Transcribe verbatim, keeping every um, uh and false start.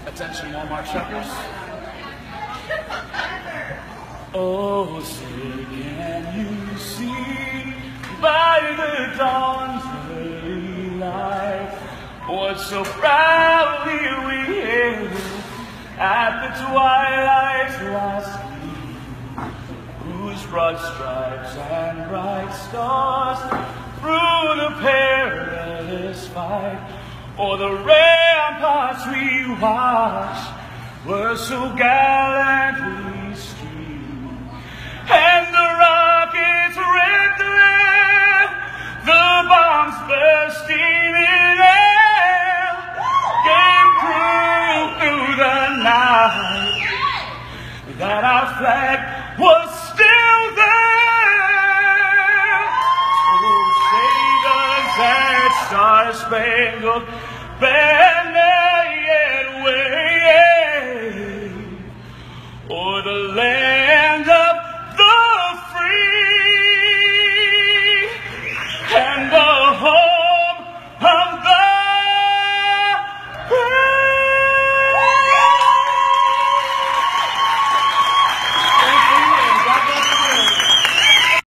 Attention, Walmart shoppers. Oh, say can you see by the dawn's early light what so proudly we hailed at the twilight's last gleam, whose broad stripes and bright stars through the perilous fight o'er the ramparts we watched were so gallantly streamed, and the rockets ripped the air, the bombs bursting in air, gave proof through the night that our flag was still there. Oh, say does that star-spangled banner